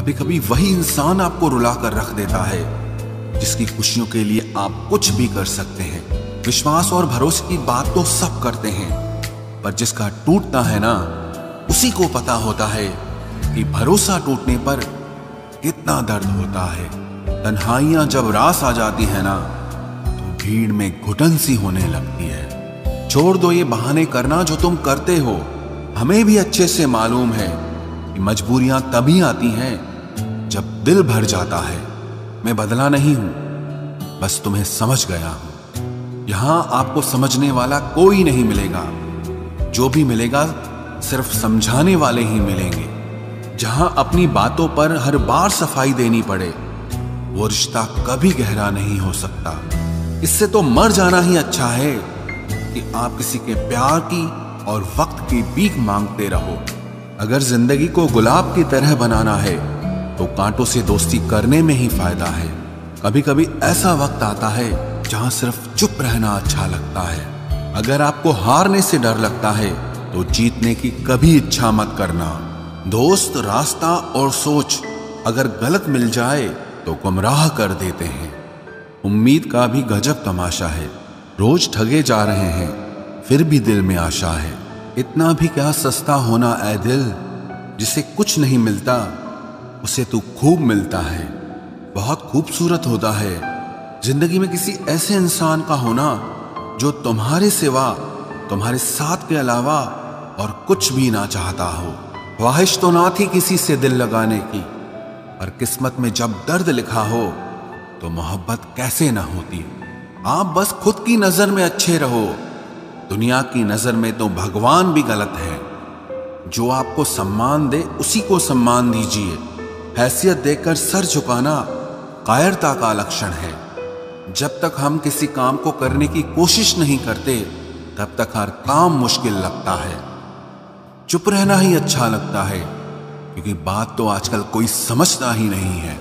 कभी कभी वही इंसान आपको रुला कर रख देता है जिसकी खुशियों के लिए आप कुछ भी कर सकते हैं। विश्वास और भरोसे की बात तो सब करते हैं, पर जिसका टूटता है ना, उसी को पता होता है कि भरोसा टूटने पर कितना दर्द होता है। तन्हाइयां जब रास आ जाती है ना, तो भीड़ में घुटन सी होने लगती है। छोड़ दो ये बहाने करना जो तुम करते हो। हमें भी अच्छे से मालूम है कि मजबूरियां तभी आती हैं जब दिल भर जाता है। मैं बदला नहीं हूं, बस तुम्हें समझ गया हूं। यहां आपको समझने वाला कोई नहीं मिलेगा। जो भी मिलेगा सिर्फ समझाने वाले ही मिलेंगे। जहां अपनी बातों पर हर बार सफाई देनी पड़े, वो रिश्ता कभी गहरा नहीं हो सकता। इससे तो मर जाना ही अच्छा है कि आप किसी के प्यार की और वक्त की भीख मांगते रहो। अगर जिंदगी को गुलाब की तरह बनाना है तो कांटों से दोस्ती करने में ही फायदा है। कभी कभी ऐसा वक्त आता है जहां सिर्फ चुप रहना अच्छा लगता है। अगर आपको हारने से डर लगता है तो जीतने की कभी इच्छा मत करना। दोस्त, रास्ता और सोच अगर गलत मिल जाए तो गुमराह कर देते हैं। उम्मीद का भी गजब तमाशा है। रोज ठगे जा रहे हैं, फिर भी दिल में आशा है। इतना भी क्या सस्ता होना ऐ दिल, जिसे कुछ नहीं मिलता उसे तू खूब मिलता है। बहुत खूबसूरत होता है जिंदगी में किसी ऐसे इंसान का होना जो तुम्हारे सिवा, तुम्हारे साथ के अलावा और कुछ भी ना चाहता हो। ख्वाहिश तो ना थी किसी से दिल लगाने की, पर किस्मत में जब दर्द लिखा हो तो मोहब्बत कैसे ना होती। आप बस खुद की नजर में अच्छे रहो, दुनिया की नजर में तो भगवान भी गलत है। जो आपको सम्मान दे उसी को सम्मान दीजिए। हैसियत देकर सर झुकाना कायरता का लक्षण है। जब तक हम किसी काम को करने की कोशिश नहीं करते, तब तक हर काम मुश्किल लगता है। चुप रहना ही अच्छा लगता है, क्योंकि बात तो आजकल कोई समझता ही नहीं है।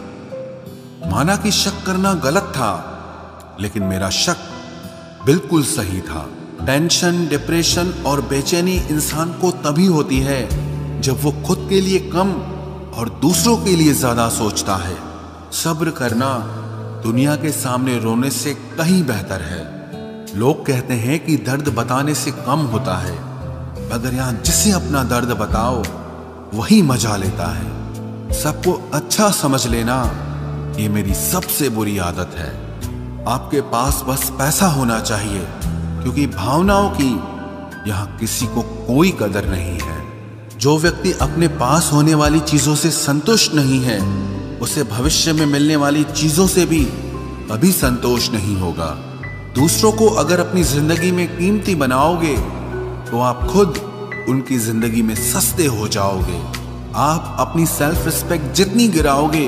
माना कि शक करना गलत था, लेकिन मेरा शक बिल्कुल सही था। टेंशन, डिप्रेशन और बेचैनी इंसान को तभी होती है जब वो खुद के लिए कम और दूसरों के लिए ज्यादा सोचता है। सब्र करना दुनिया के सामने रोने से कहीं बेहतर है। लोग कहते हैं कि दर्द बताने से कम होता है, मगर यहां जिसे अपना दर्द बताओ वही मजा लेता है। सबको अच्छा समझ लेना ये मेरी सबसे बुरी आदत है। आपके पास बस पैसा होना चाहिए, क्योंकि भावनाओं की यहां किसी को कोई कदर नहीं है। जो व्यक्ति अपने पास होने वाली चीजों से संतुष्ट नहीं है, उसे भविष्य में मिलने वाली चीजों से भी कभी संतोष नहीं होगा। दूसरों को अगर अपनी जिंदगी में कीमती बनाओगे तो आप खुद उनकी जिंदगी में सस्ते हो जाओगे। आप अपनी सेल्फ रिस्पेक्ट जितनी गिराओगे,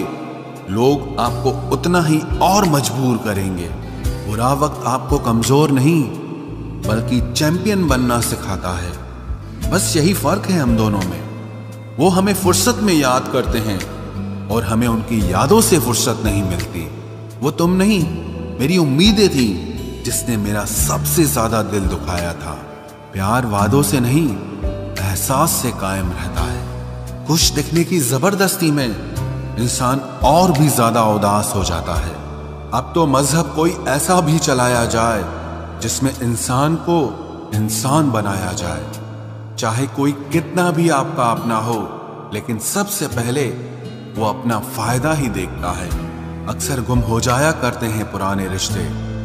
लोग आपको उतना ही और मजबूर करेंगे। बुरा वक्त आपको कमजोर नहीं बल्कि चैंपियन बनना सिखाता है। बस यही फर्क है हम दोनों में। वो हमें फुर्सत में याद करते हैं और हमें उनकी यादों से फुर्सत नहीं मिलती। वो तुम नहीं, मेरी उम्मीदें थी जिसने मेरा सबसे ज्यादा दिल दुखाया था। प्यार वादों से नहीं, एहसास से कायम रहता है। खुश दिखने की जबरदस्ती में इंसान और भी ज्यादा उदास हो जाता है। अब तो मजहब कोई ऐसा भी चलाया जाए जिसमें इंसान को इंसान बनाया जाए। चाहे कोई कितना भी आपका अपना हो, लेकिन सबसे पहले वो अपना फायदा ही देखता है। अक्सर गुम हो जाया करते हैं पुराने रिश्ते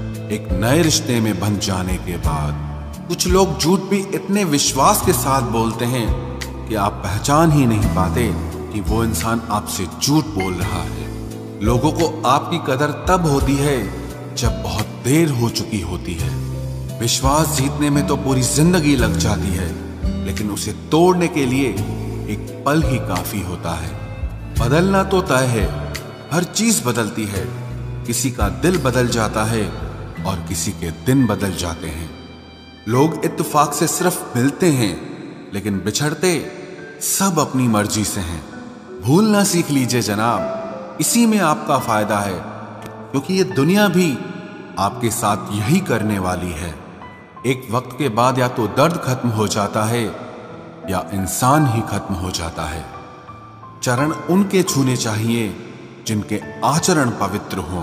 एक नए रिश्ते में बन जाने के बाद। कुछ लोग झूठ भी इतने विश्वास के साथ बोलते हैं कि आप पहचान ही नहीं पाते कि वो इंसान आपसे झूठ बोल रहा है। लोगों को आपकी कदर तब होती है जब बहुत देर हो चुकी होती है। विश्वास जीतने में तो पूरी जिंदगी लग जाती है, लेकिन उसे तोड़ने के लिए एक पल ही काफी होता है। बदलना तो तय है, हर चीज बदलती है। किसी का दिल बदल जाता है और किसी के दिन बदल जाते हैं। लोग इत्तेफाक से सिर्फ मिलते हैं, लेकिन बिछड़ते सब अपनी मर्जी से हैं। भूलना सीख लीजिए जनाब, इसी में आपका फायदा है, क्योंकि ये दुनिया भी आपके साथ यही करने वाली है। एक वक्त के बाद या तो दर्द खत्म हो जाता है या इंसान ही खत्म हो जाता है। चरण उनके छूने चाहिए जिनके आचरण पवित्र हों।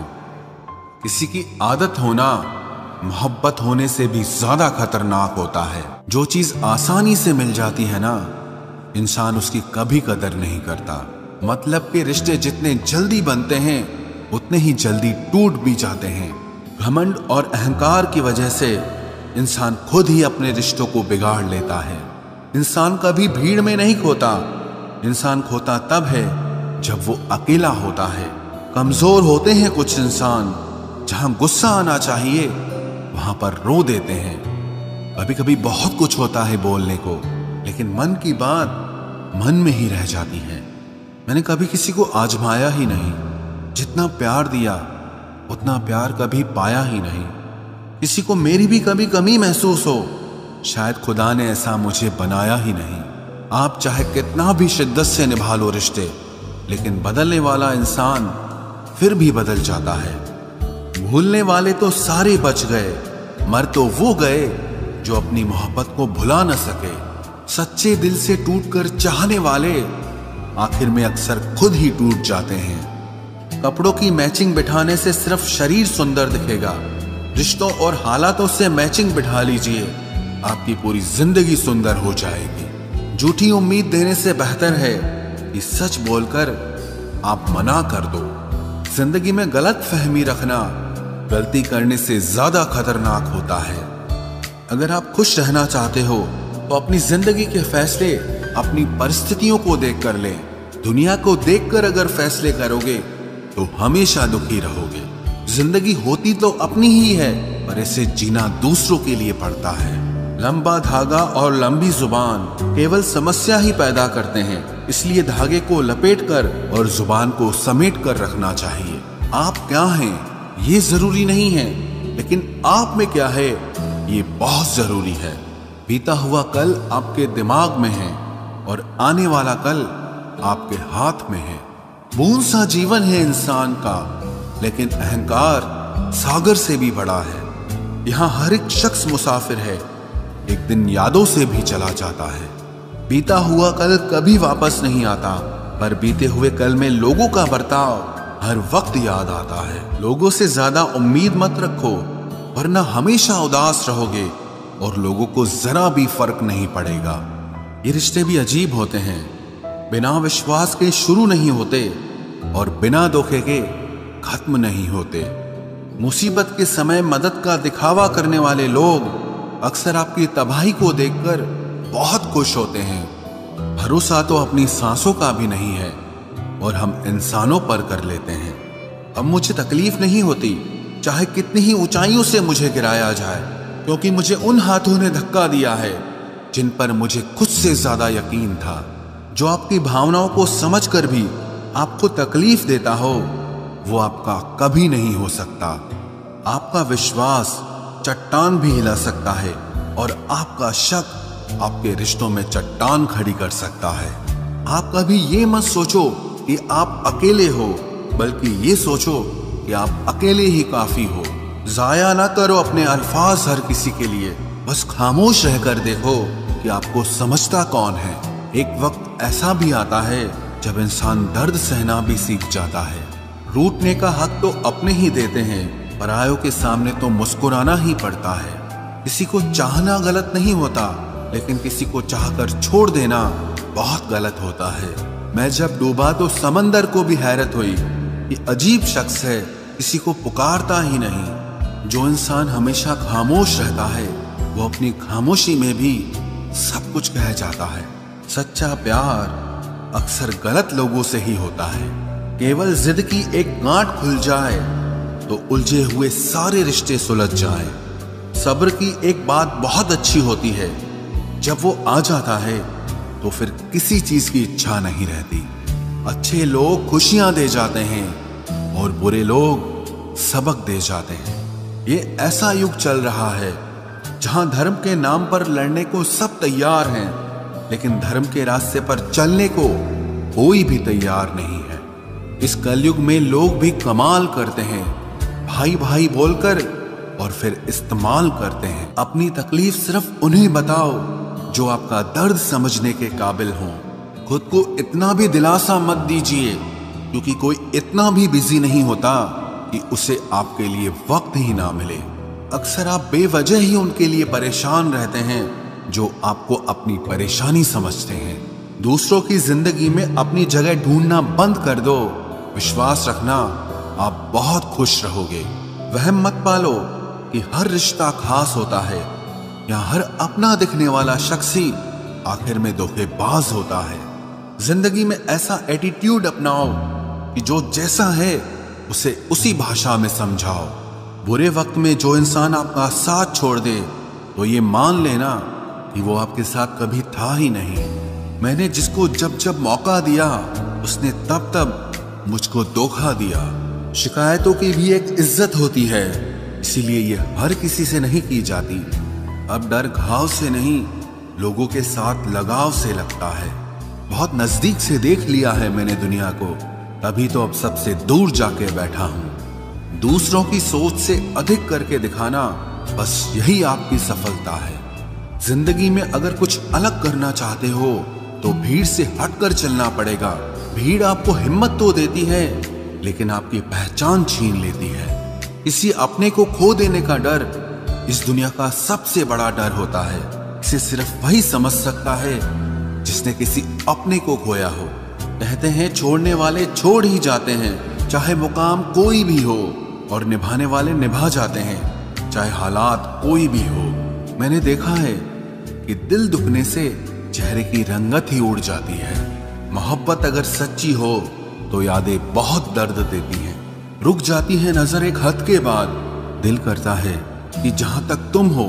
किसी की आदत होना मोहब्बत होने से भी ज्यादा खतरनाक होता है। जो चीज आसानी से मिल जाती है ना, इंसान उसकी कभी कदर नहीं करता। मतलब के रिश्ते जितने जल्दी बनते हैं उतने ही जल्दी टूट भी जाते हैं। घमंड और अहंकार की वजह से इंसान खुद ही अपने रिश्तों को बिगाड़ लेता है। इंसान कभी भीड़ में नहीं खोता, इंसान खोता तब है जब वो अकेला होता है। कमजोर होते हैं कुछ इंसान, जहां गुस्सा आना चाहिए वहां पर रो देते हैं। कभी कभी बहुत कुछ होता है बोलने को, लेकिन मन की बात मन में ही रह जाती है। मैंने कभी किसी को आजमाया ही नहीं, जितना प्यार दिया उतना प्यार कभी पाया ही नहीं। किसी को मेरी भी कभी कमी महसूस हो, शायद खुदा ने ऐसा मुझे बनाया ही नहीं। आप चाहे कितना भी शिद्दत से निभा लो रिश्ते, लेकिन बदलने वाला इंसान फिर भी बदल जाता है। भूलने वाले तो सारे बच गए, मर तो वो गए जो अपनी मोहब्बत को भुला न सके। सच्चे दिल से टूटकर चाहने वाले आखिर में अक्सर खुद ही टूट जाते हैं। कपड़ों की मैचिंग बिठाने से सिर्फ शरीर सुंदर दिखेगा, रिश्तों और हालातों से मैचिंग बिठा लीजिए, आपकी पूरी जिंदगी सुंदर हो जाएगी। झूठी उम्मीद देने से बेहतर है कि सच बोलकर आप मना कर दो। जिंदगी में गलत फहमी रखना गलती करने से ज्यादा खतरनाक होता है। अगर आप खुश रहना चाहते हो तो अपनी जिंदगी के फैसले अपनी परिस्थितियों को देखकर लें। दुनिया को देखकर अगर फैसले करोगे तो हमेशा दुखी रहोगे। जिंदगी होती तो अपनी ही है, पर इसे जीना दूसरों के लिए पड़ता है। लंबा धागा और लंबी जुबान केवल समस्या ही पैदा करते हैं, इसलिए धागे को लपेटकर और जुबान को समेट कर रखना चाहिए। आप क्या हैं ये जरूरी नहीं है, लेकिन आप में क्या है ये बहुत जरूरी है। बीता हुआ कल आपके दिमाग में है और आने वाला कल आपके हाथ में है। बूंद सा जीवन है इंसान का, लेकिन अहंकार सागर से भी बड़ा है। यहाँ हर एक शख्स मुसाफिर है, एक दिन यादों से भी चला जाता है। बीता हुआ कल कभी वापस नहीं आता, पर बीते हुए कल में लोगों का बर्ताव हर वक्त याद आता है। लोगों से ज्यादा उम्मीद मत रखो, वरना हमेशा उदास रहोगे और लोगों को जरा भी फर्क नहीं पड़ेगा। ये रिश्ते भी अजीब होते हैं, बिना विश्वास के शुरू नहीं होते और बिना धोखे के खत्म नहीं होते। मुसीबत के समय मदद का दिखावा करने वाले लोग अक्सर आपकी तबाही को देखकर बहुत खुश होते हैं। भरोसा तो अपनी सांसों का भी नहीं है और हम इंसानों पर कर लेते हैं। अब मुझे तकलीफ नहीं होती चाहे कितनी ही ऊंचाइयों से मुझे गिराया जाए, क्योंकि मुझे उन हाथों ने धक्का दिया है जिन पर मुझे खुद से ज्यादा यकीन था। जो आपकी भावनाओं को समझकर भी आपको तकलीफ देता हो वो आपका कभी नहीं हो सकता। आपका विश्वास चट्टान भी हिला सकता है और आपका शक आपके रिश्तों में चट्टान खड़ी कर सकता है। आप कभी ये मत सोचो कि आप अकेले हो, बल्कि ये सोचो कि आप अकेले ही काफी हो। जाया ना करो अपने अल्फाज हर किसी के लिए, बस खामोश रहकर देखो कि आपको समझता कौन है। एक वक्त ऐसा भी आता है जब इंसान दर्द सहना भी सीख जाता है। रूठने का हक तो अपने ही देते हैं, परायों के सामने तो मुस्कुराना ही पड़ता है। किसी को चाहना गलत नहीं होता, लेकिन किसी को चाहकर छोड़ देना बहुत गलत होता है। मैं जब डूबा तो समंदर को भी हैरत हुई, ये अजीब शख्स है, किसी को पुकारता ही नहीं। जो इंसान हमेशा खामोश रहता है वो अपनी खामोशी में भी सब कुछ कह जाता है। सच्चा प्यार अक्सर गलत लोगों से ही होता है। केवल जिद की एक गांठ खुल जाए तो उलझे हुए सारे रिश्ते सुलझ जाएं। सब्र की एक बात बहुत अच्छी होती है, जब वो आ जाता है तो फिर किसी चीज की इच्छा नहीं रहती। अच्छे लोग खुशियां दे जाते हैं और बुरे लोग सबक दे जाते हैं। ये ऐसा युग चल रहा है जहां धर्म के नाम पर लड़ने को सब तैयार हैं, लेकिन धर्म के रास्ते पर चलने को कोई भी तैयार नहीं है। इस कलयुग में लोग भी कमाल करते हैं, भाई भाई बोलकर और फिर इस्तेमाल करते हैं। अपनी तकलीफ सिर्फ उन्हें बताओ जो आपका दर्द समझने के काबिल हों। खुद को इतना भी दिलासा मत दीजिए, क्योंकि कोई इतना भी बिजी नहीं होता कि उसे आपके लिए वक्त ही ना मिले। अक्सर आप बेवजह ही उनके लिए परेशान रहते हैं जो आपको अपनी परेशानी समझते हैं। दूसरों की जिंदगी में अपनी जगह ढूंढना बंद कर दो। विश्वास रखना, आप बहुत खुश रहोगे। वहम मत पालो कि हर रिश्ता खास होता है या हर अपना दिखने वाला शख्स ही आखिर में धोखेबाज होता है। जिंदगी में ऐसा एटीट्यूड अपनाओ कि जो जैसा है उसे उसी भाषा में समझाओ। बुरे वक्त में जो इंसान आपका साथ छोड़ दे तो ये मान लेना कि वो आपके साथ कभी था ही नहीं। मैंने जिसको जब जब मौका दिया उसने तब तब मुझको धोखा दिया। शिकायतों की भी एक इज्जत होती है, इसीलिए ये हर किसी से नहीं की जाती। अब डर घाव से नहीं, लोगों के साथ लगाव से लगता है। बहुत नजदीक से देख लिया है मैंने दुनिया को, तभी तो अब सबसे दूर जाके बैठा हूं। दूसरों की सोच से अधिक करके दिखाना, बस यही आपकी सफलता है। जिंदगी में अगर कुछ अलग करना चाहते हो तो भीड़ से हटकर चलना पड़ेगा। भीड़ आपको हिम्मत तो देती है, लेकिन आपकी पहचान छीन लेती है। किसी अपने को खो देने का डर इस दुनिया का सबसे बड़ा डर होता है। इसे सिर्फ वही समझ सकता है जिसने किसी अपने को खोया हो। कहते हैं छोड़ने वाले छोड़ ही जाते हैं, चाहे मुकाम कोई भी हो, और निभाने वाले निभा जाते हैं, चाहे हालात कोई भी हो। मैंने देखा है कि दिल दुखने से चेहरे की रंगत ही उड़ जाती है। मोहब्बत अगर सच्ची हो तो यादें बहुत दर्द देती हैं। रुक जाती है नजर एक हद के बाद। दिल करता है कि जहां तक तुम हो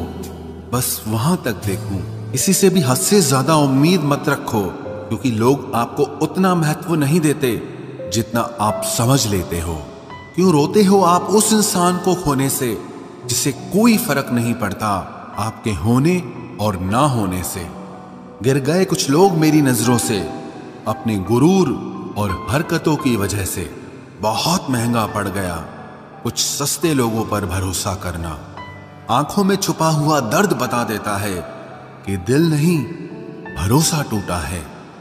बस वहां तक देखूं। किसी से भी हद से ज्यादा उम्मीद मत रखो, क्योंकि लोग आपको उतना महत्व नहीं देते जितना आप समझ लेते हो। क्यों रोते हो आप उस इंसान को खोने से जिसे कोई फर्क नहीं पड़ता आपके होने और ना होने से। गिर गए कुछ लोग मेरी नजरों से अपने गुरूर और हरकतों की वजह से। बहुत महंगा पड़ गया कुछ सस्ते लोगों पर भरोसा करना। आंखों में छुपा हुआ दर्द बता देता है कि दिल नहीं, भरोसा टूटा है।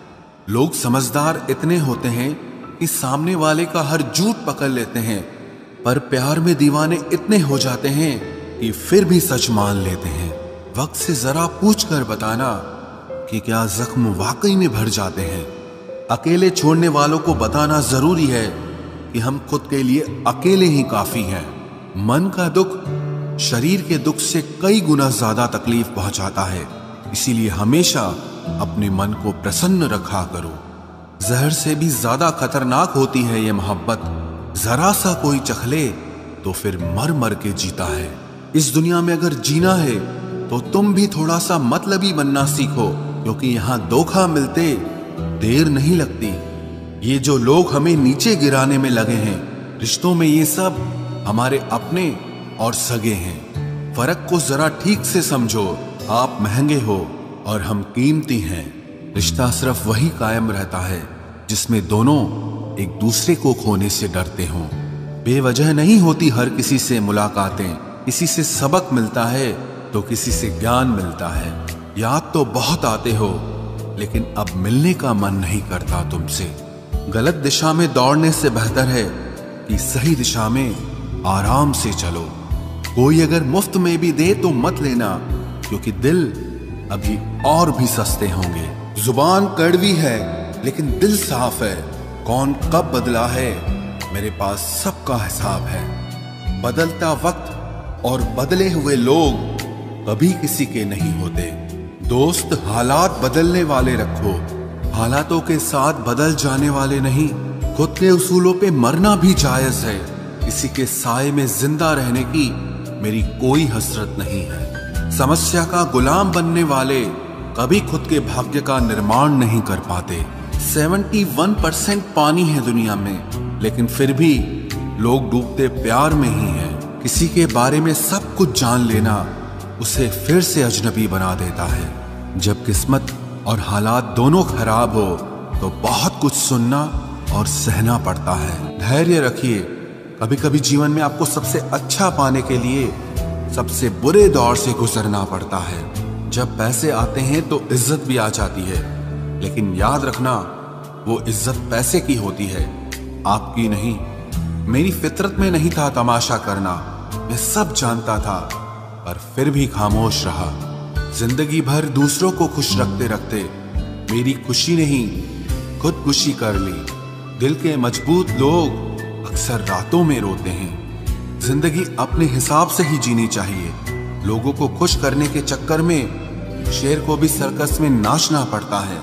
लोग समझदार इतने होते हैं कि सामने वाले का हर झूठ पकड़ लेते हैं, पर प्यार में दीवाने इतने हो जाते हैं कि फिर भी सच मान लेते हैं। वक्त से जरा पूछ कर बताना कि क्या जख्म वाकई में भर जाते हैं। अकेले छोड़ने वालों को बताना जरूरी है कि हम खुद के लिए अकेले ही काफी हैं। मन का दुख शरीर के दुख से कई गुना ज्यादा तकलीफ पहुंचाता है, इसीलिए हमेशा अपने मन को प्रसन्न रखा करो। जहर से भी ज्यादा खतरनाक होती है ये मोहब्बत। जरा सा कोई चख ले तो फिर मर मर के जीता है। इस दुनिया में अगर जीना है तो तुम भी थोड़ा सा मतलबी बनना सीखो, क्योंकि यहां धोखा मिलते देर नहीं लगती। ये जो लोग हमें नीचे गिराने में लगे हैं, रिश्तों में ये सब हमारे अपने और सगे हैं। फर्क को जरा ठीक से समझो। आप महंगे हो और हम कीमती हैं। रिश्ता सिर्फ वही कायम रहता है जिसमें दोनों एक दूसरे को खोने से डरते हों। बेवजह नहीं होती हर किसी से मुलाकातें। किसी से सबक मिलता है तो किसी से ज्ञान मिलता है। याद तो बहुत आते हो, लेकिन अब मिलने का मन नहीं करता तुमसे। गलत दिशा में दौड़ने से बेहतर है कि सही दिशा में आराम से चलो। कोई अगर मुफ्त में भी दे तो मत लेना, क्योंकि दिल अभी और भी सस्ते होंगे। जुबान कड़वी है लेकिन दिल साफ है। कौन कब बदला है, मेरे पास सबका हिसाब है। बदलता वक्त और बदले हुए लोग कभी किसी के नहीं होते। दोस्त हालात बदलने वाले रखो, हालातों के साथ बदल जाने वाले नहीं। खुद के उसूलों पे मरना भी जायज है। किसी के साए में जिंदा रहने की मेरी कोई हसरत नहीं है। समस्या का गुलाम बनने वाले कभी खुद के भाग्य का निर्माण नहीं कर पाते। 71% पानी है दुनिया में, लेकिन फिर भी लोग डूबते प्यार में ही हैं। किसी के बारे में सब कुछ जान लेना उसे फिर से अजनबी बना देता है। जब किस्मत और हालात दोनों खराब हो तो बहुत कुछ सुनना और सहना पड़ता है। धैर्य रखिए। कभी कभी जीवन में आपको सबसे अच्छा पाने के लिए सबसे बुरे दौर से गुजरना पड़ता है। जब पैसे आते हैं तो इज्जत भी आ जाती है, लेकिन याद रखना, वो इज्जत पैसे की होती है, आपकी नहीं। मेरी फितरत में नहीं था तमाशा करना, मैं सब जानता था, पर फिर भी खामोश रहा। जिंदगी भर दूसरों को खुश रखते रखते मेरी खुशी नहीं खुदकुशी कर ली। दिल के मजबूत लोग अक्सर रातों में रोते हैं। जिंदगी अपने हिसाब से ही जीनी चाहिए। लोगों को खुश करने के चक्कर में शेर को भी सर्कस में नाचना पड़ता है।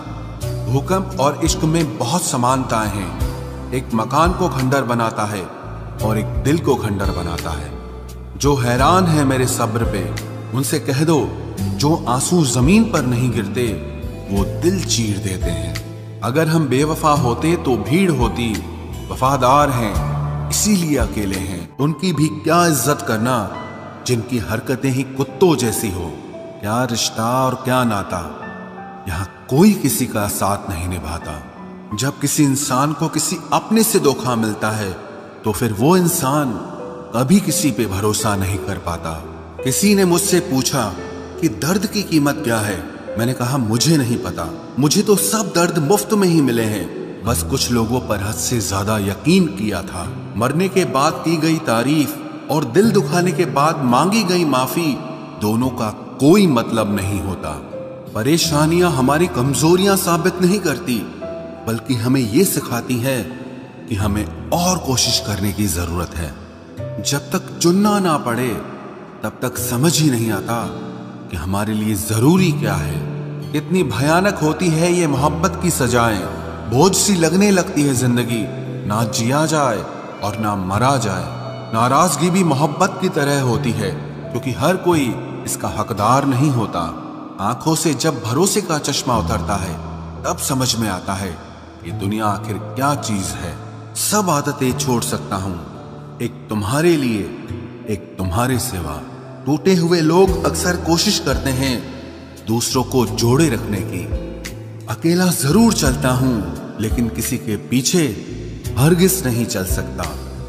भूकंप और इश्क में बहुत समानताएं हैं। एक मकान को खंडर बनाता है और एक दिल को खंडर बनाता है। जो हैरान है मेरे सब्र पे, उनसे कह दो, जो आंसू जमीन पर नहीं गिरते वो दिल चीर देते हैं। अगर हम बेवफा होते तो भीड़ होती, वफादार हैं इसीलिए अकेले हैं। उनकी भी क्या इज्जत करना जिनकी हरकतें ही कुत्तों जैसी हो। क्या रिश्ता और क्या नाता, यहाँ कोई किसी का साथ नहीं निभाता। जब किसी इंसान को किसी अपने से धोखा मिलता है तो फिर वो इंसान कभी किसी पे भरोसा नहीं कर पाता। किसी ने मुझसे पूछा कि दर्द की कीमत क्या है। मैंने कहा मुझे नहीं पता, मुझे तो सब दर्द मुफ्त में ही मिले हैं। बस कुछ लोगों पर हद से ज्यादा यकीन किया था। मरने के बाद की गई तारीफ और दिल दुखाने के बाद मांगी गई माफी, दोनों का कोई मतलब नहीं होता। परेशानियां हमारी कमजोरियां साबित नहीं करती, बल्कि हमें ये सिखाती है कि हमें और कोशिश करने की जरूरत है। जब तक चुनना ना पड़े तब तक समझ ही नहीं आता कि हमारे लिए जरूरी क्या है। कितनी भयानक होती है ये मोहब्बत की सजाएं। बोझ सी लगने लगती है जिंदगी, ना जिया जाए और ना मरा जाए। नाराजगी भी मोहब्बत की तरह होती है, क्योंकि हर कोई इसका हकदार नहीं होता। आंखों से जब भरोसे का चश्मा उतरता है तब समझ में आता है ये दुनिया आखिर क्या चीज है। सब आदतें छोड़ सकता हूं, एक तुम्हारे लिए, एक तुम्हारे सिवा। टूटे हुए लोग अक्सर कोशिश करते हैं दूसरों को जोड़े रखने की। अकेला जरूर चलता हूं, लेकिन किसी के पीछे हरगिज नहीं चल सकता।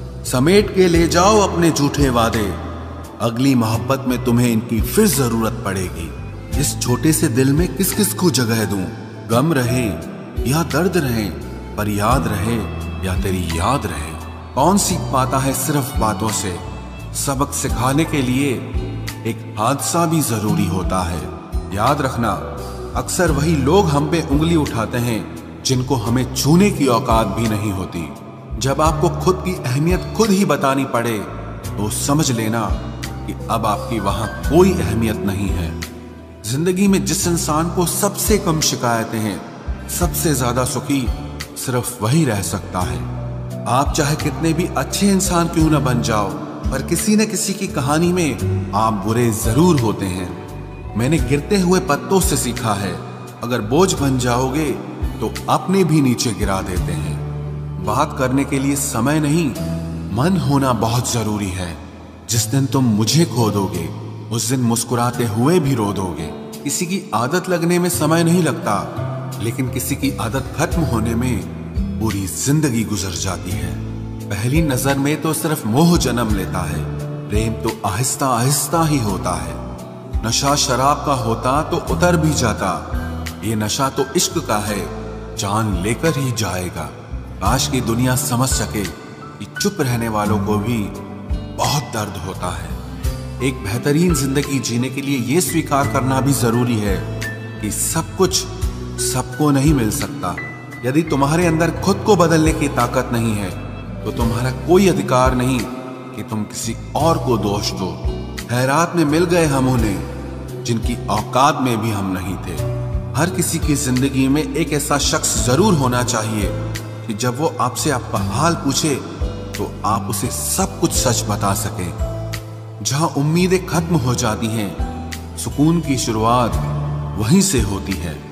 समेट के ले जाओ अपने झूठे वादे, अगली मोहब्बत में तुम्हें इनकी फिर जरूरत पड़ेगी। इस छोटे से दिल में किस किस को जगह दूं? गम रहे या दर्द रहे, पर याद रहे या तेरी याद रहे। कौन सीख पाता है सिर्फ बातों से? सबक सिखाने के लिए एक हादसा भी जरूरी होता है। याद रखना, अक्सर वही लोग हम पे उंगली उठाते हैं जिनको हमें छूने की औकात भी नहीं होती। जब आपको खुद की अहमियत खुद ही बतानी पड़े तो समझ लेना कि अब आपकी वहां कोई अहमियत नहीं है। जिंदगी में जिस इंसान को सबसे कम शिकायतें हैं, सबसे ज्यादा सुखी सिर्फ वही रह सकता है। आप चाहे कितने भी अच्छे इंसान क्यों न बन जाओ, पर किसी न किसी की कहानी में आप बुरे जरूर होते हैं। मैंने गिरते हुए पत्तों से सीखा है, अगर बोझ बन जाओगे तो अपने भी नीचे गिरा देते हैं। बात करने के लिए समय नहीं, मन होना बहुत जरूरी है। जिस दिन तुम मुझे खो दोगे उस दिन मुस्कुराते हुए भी रो दोगे। किसी की आदत लगने में समय नहीं लगता, लेकिन किसी की आदत खत्म होने में पूरी जिंदगी गुजर जाती है। पहली नजर में तो सिर्फ मोह जन्म लेता है, प्रेम तो आहिस्ता आहिस्ता ही होता है। नशा शराब का होता तो उतर भी जाता, ये नशा तो इश्क का है, जान लेकर ही जाएगा। काश की दुनिया समझ सके कि चुप रहने वालों को भी बहुत दर्द होता है। एक बेहतरीन जिंदगी जीने के लिए ये स्वीकार करना भी जरूरी है कि सब कुछ सबको नहीं मिल सकता। यदि तुम्हारे अंदर खुद को बदलने की ताकत नहीं है तो तुम्हारा कोई अधिकार नहीं कि तुम किसी और को दोष दो। खैरात में मिल गए हम उन्हें जिनकी औकात में भी हम नहीं थे। हर किसी की जिंदगी में एक ऐसा शख्स जरूर होना चाहिए कि जब वो आपसे आपका हाल पूछे तो आप उसे सब कुछ सच बता सके। जहां उम्मीदें खत्म हो जाती हैं, सुकून की शुरुआत वहीं से होती है।